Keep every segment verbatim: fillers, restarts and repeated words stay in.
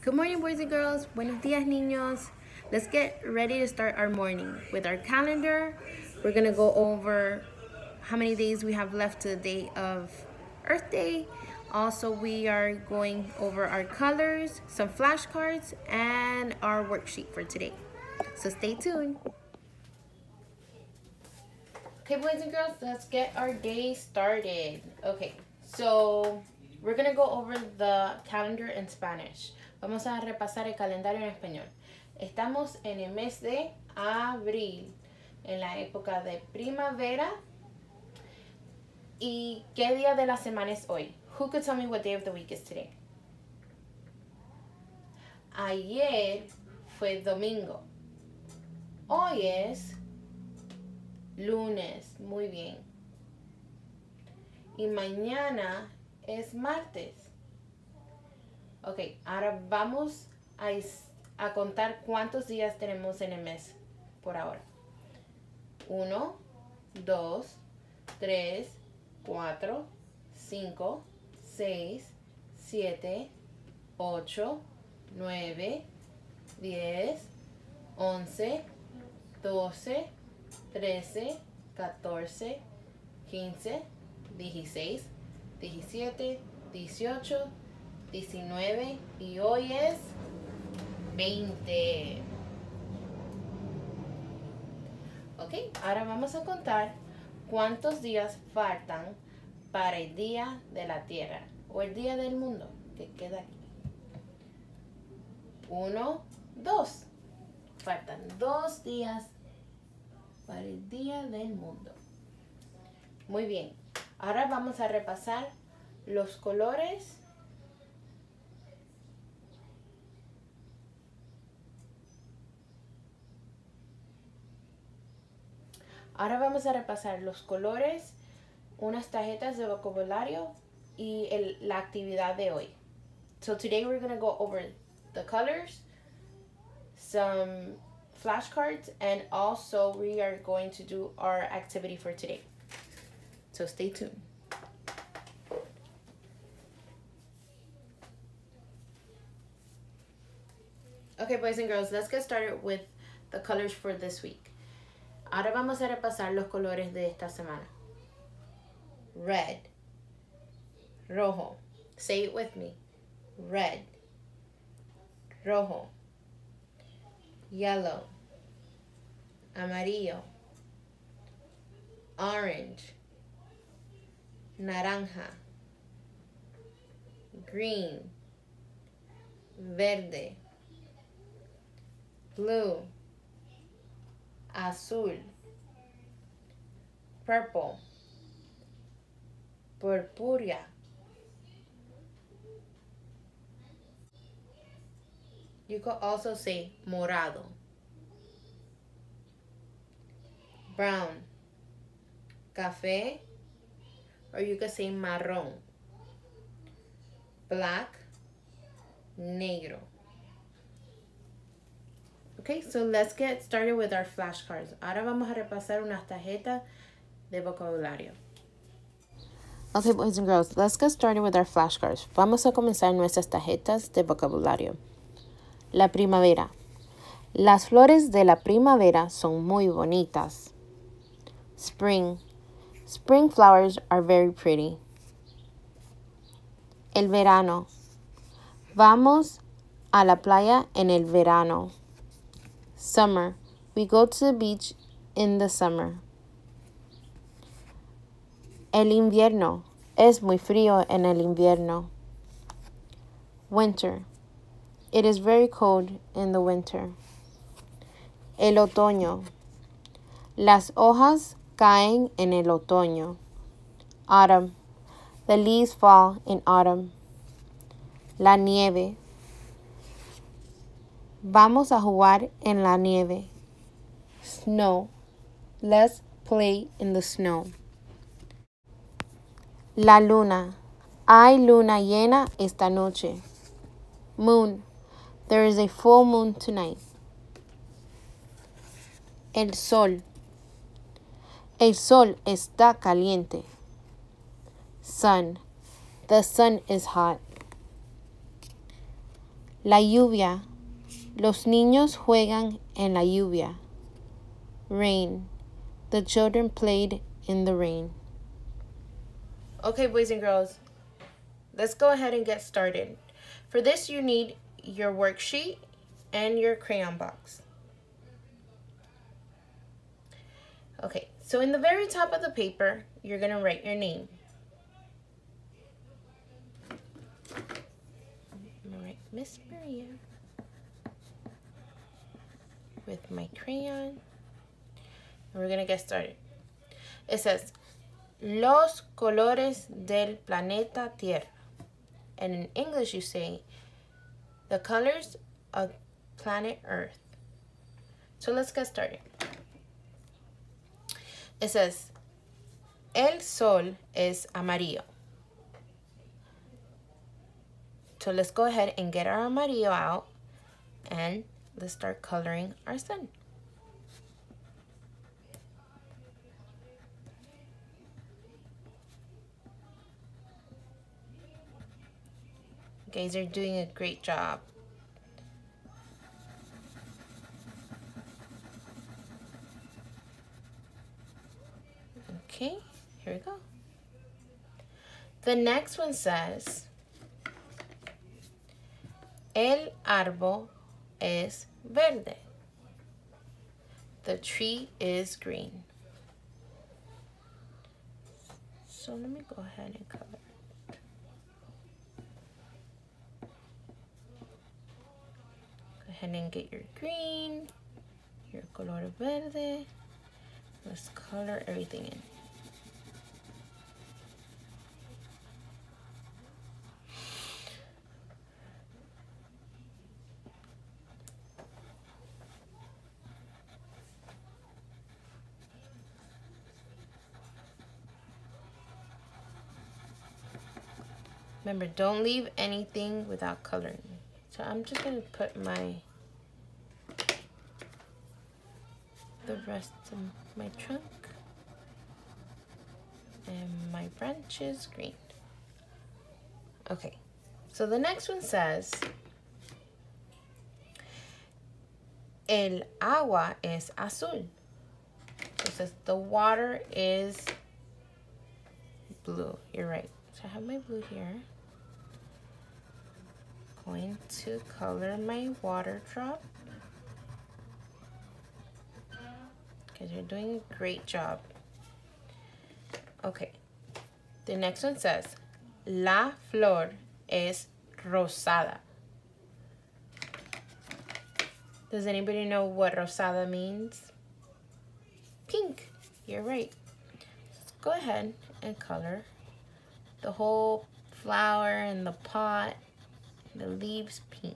Good morning, boys and girls. Buenos dias, niños. Let's get ready to start our morning. With our calendar, we're going to go over how many days we have left to the day of Earth Day. Also, we are going over our colors, some flashcards, and our worksheet for today. So stay tuned. Okay, boys and girls, let's get our day started. Okay, so we're going to go over the calendar in Spanish. Vamos a repasar el calendario en español. Estamos en el mes de abril, en la época de primavera. ¿Y qué día de la semana es hoy? Who could tell me what day of the week is today? Ayer fue domingo. Hoy es lunes. Muy bien. Y mañana es martes. Ok, ahora vamos a, a contar cuántos días tenemos en el mes por ahora. Uno, dos, tres, cuatro, cinco, seis, siete, ocho, nueve, diez, once, doce, trece, catorce, quince, dieciséis, diecisiete, dieciocho, diecinueve y hoy es veinte. Ok, ahora vamos a contar cuántos días faltan para el Día de la Tierra o el Día del Mundo que queda aquí. Uno, dos. Faltan dos días para el Día del Mundo. Muy bien, ahora vamos a repasar los colores. Ahora vamos a repasar los colores, unas tarjetas de vocabulario y el, la actividad de hoy. So today we're going to go over the colors, some flashcards, and also we are going to do our activity for today. So stay tuned. Okay, boys and girls, let's get started with the colors for this week. Ahora vamos a repasar los colores de esta semana. Red. Rojo. Say it with me. Red. Rojo. Yellow. Amarillo. Orange. Naranja. Green. Verde. Blue. Azul, purple, purpúrea, you could also say morado, brown, café, or you could say marrón, black, negro. Okay, so let's get started with our flashcards. Ahora vamos a repasar unas tarjetas de vocabulario. Okay, boys and girls, let's get started with our flashcards. Vamos a comenzar nuestras tarjetas de vocabulario. La primavera. Las flores de la primavera son muy bonitas. Spring. Spring flowers are very pretty. El verano. Vamos a la playa en el verano. Summer. We go to the beach in the summer. El invierno. Es muy frío en el invierno. Winter. It is very cold in the winter. El otoño. Las hojas caen en el otoño. Autumn. The leaves fall in autumn. La nieve. Vamos a jugar en la nieve. Snow. Let's play in the snow. La luna. Hay luna llena esta noche. Moon. There is a full moon tonight. El sol. El sol está caliente. Sun. The sun is hot. La lluvia. Los niños juegan en la lluvia. Rain. The children played in the rain. Okay, boys and girls, let's go ahead and get started. For this, you need your worksheet and your crayon box. Okay, so in the very top of the paper, you're going to write your name. I'm going to write Miss Maria with my crayon. And we're going to get started. It says, Los colores del planeta Tierra. And in English, you say, the colors of planet Earth. So let's get started. It says, el sol es amarillo. So let's go ahead and get our amarillo out and let's start coloring our sun. You guys are doing a great job. Okay, here we go. The next one says, el árbol es verde. The tree is green. So let me go ahead and color. Go ahead and get your green, your color verde. Let's color everything in. Remember, don't leave anything without coloring. So I'm just going to put my, the rest of my trunk and my branches green. Okay, so the next one says, el agua es azul. So it says the water is blue. You're right. So I have my blue here. Going to color my water drop. Because you're doing a great job. Okay. The next one says, la flor es rosada. Does anybody know what rosada means? Pink. You're right. Let's go ahead and color the whole flower and the pot, the leaves pink.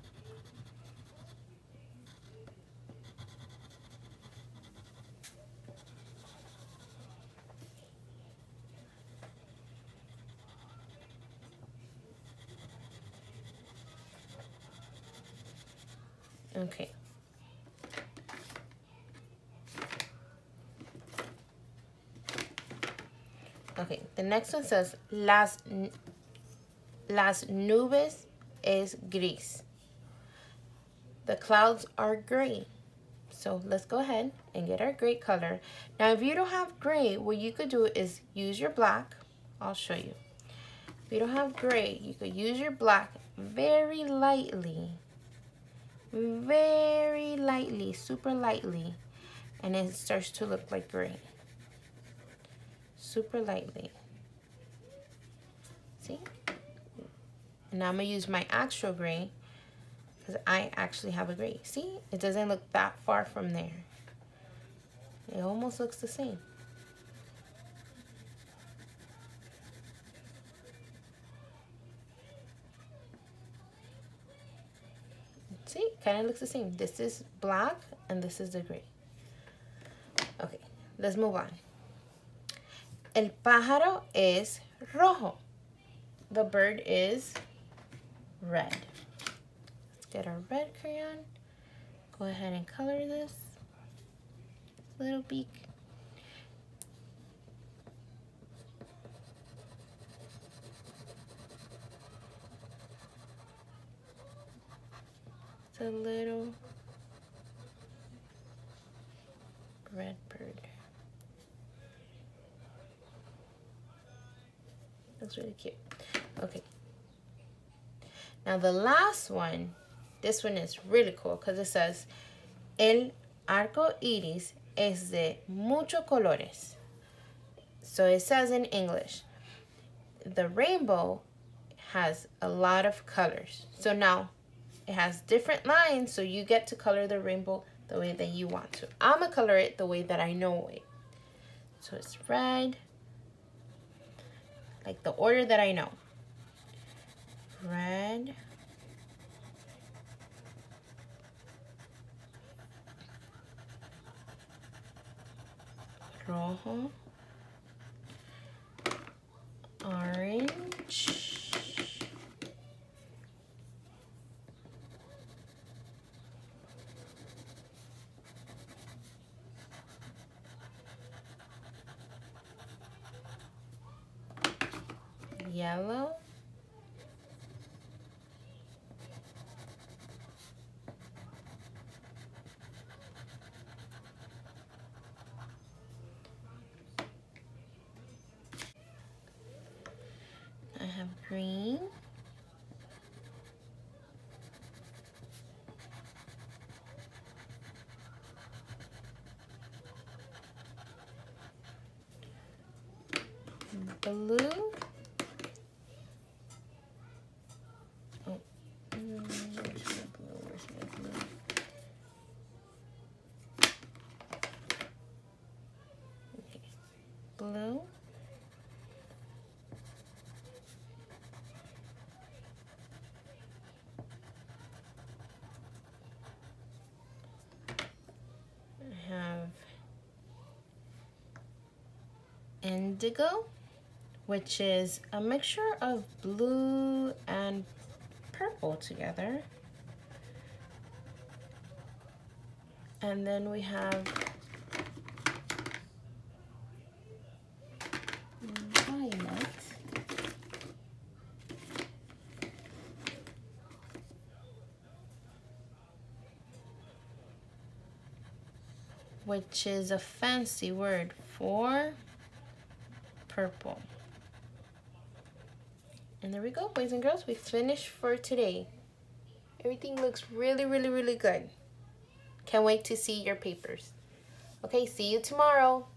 Okay. Okay, the next one says, las, las nubes es gris. The clouds are gray. So let's go ahead and get our gray color. Now, if you don't have gray, what you could do is use your black. I'll show you. If you don't have gray, you could use your black very lightly. Very lightly, super lightly. And it starts to look like gray. Super lightly. See? And now I'm going to use my actual gray because I actually have a gray. See? It doesn't look that far from there. It almost looks the same. See? It kind of looks the same. This is black and this is the gray. Okay, let's move on. El pájaro es rojo. The bird is red. Let's get our red crayon. Go ahead and color this little beak. It's a little red bird. That's really cute. Okay. Now the last one, this one is really cool because it says, El arco iris es de muchos colores. So it says in English, the rainbow has a lot of colors. So now it has different lines, so you get to color the rainbow the way that you want to. I'm gonna color it the way that I know it. So it's red, like the order that I know. Red, rojo, orange, yellow, I have green, blue, oh, mm, where's my blue, where's my blue? Okay, blue, I have indigo, which is a mixture of blue and purple together. And then we have violet, which is a fancy word for purple. And there we go, boys and girls, we finished for today. Everything looks really, really, really good. Can't wait to see your papers. Okay, see you tomorrow.